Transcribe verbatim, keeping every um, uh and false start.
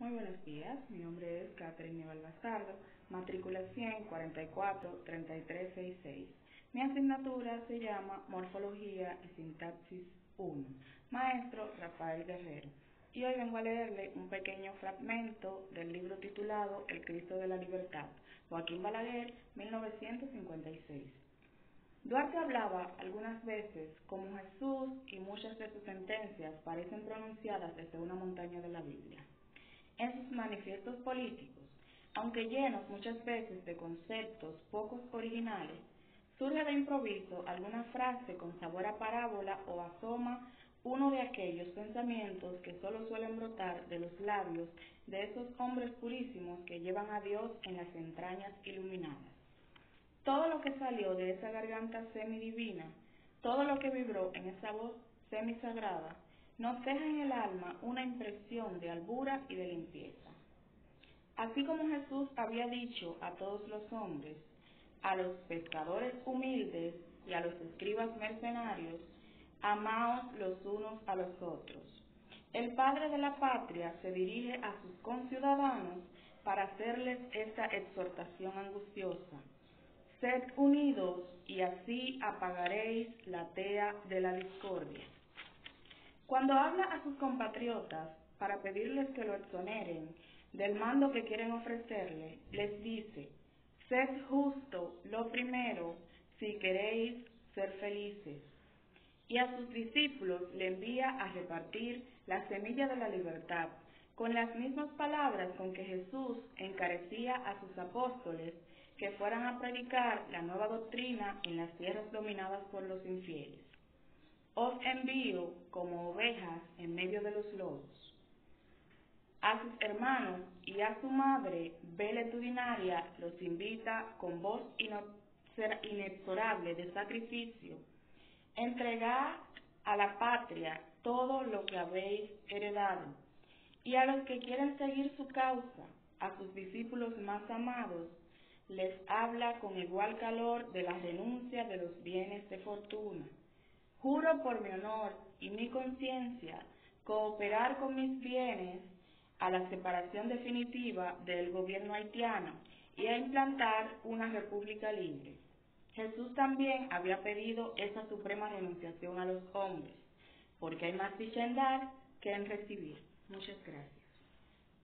Muy buenos días, mi nombre es Catherine Nivel Bastardo, matrícula cien cuarenta y cuatro treinta y tres sesenta y seis. Mi asignatura se llama Morfología y Sintaxis uno, maestro Rafael Guerrero, y hoy vengo a leerle un pequeño fragmento del libro titulado El Cristo de la Libertad, Joaquín Balaguer, mil novecientos cincuenta y seis. Duarte hablaba algunas veces como Jesús y muchas de sus sentencias parecen pronunciadas desde una montaña de la Biblia. En sus manifiestos políticos, aunque llenos muchas veces de conceptos pocos originales, surge de improviso alguna frase con sabor a parábola o asoma uno de aquellos pensamientos que solo suelen brotar de los labios de esos hombres purísimos que llevan a Dios en las entrañas iluminadas. Todo lo que salió de esa garganta semidivina, todo lo que vibró en esa voz semisagrada, nos deja en el alma una impresión de albura y de limpieza. Así como Jesús había dicho a todos los hombres, a los pescadores humildes y a los escribas mercenarios, amaos los unos a los otros. El Padre de la Patria se dirige a sus conciudadanos para hacerles esta exhortación angustiosa: sed unidos y así apagaréis la tea de la discordia. Cuando habla a sus compatriotas para pedirles que lo exoneren del mando que quieren ofrecerle, les dice: sed justo lo primero si queréis ser felices. Y a sus discípulos le envía a repartir la semilla de la libertad, con las mismas palabras con que Jesús encarecía a sus apóstoles que fueran a predicar la nueva doctrina en las tierras dominadas por los infieles. Os envío como ovejas en medio de los lobos. A sus hermanos y a su madre valetudinaria los invita con voz inexorable de sacrificio: entregad a la patria todo lo que habéis heredado. Y a los que quieren seguir su causa, a sus discípulos más amados, les habla con igual calor de la renuncia de los bienes de fortuna. Juro por mi honor y mi conciencia cooperar con mis bienes a la separación definitiva del gobierno haitiano y a implantar una república libre. Jesús también había pedido esa suprema renunciación a los hombres, porque hay más dicha en dar que en recibir. Muchas gracias.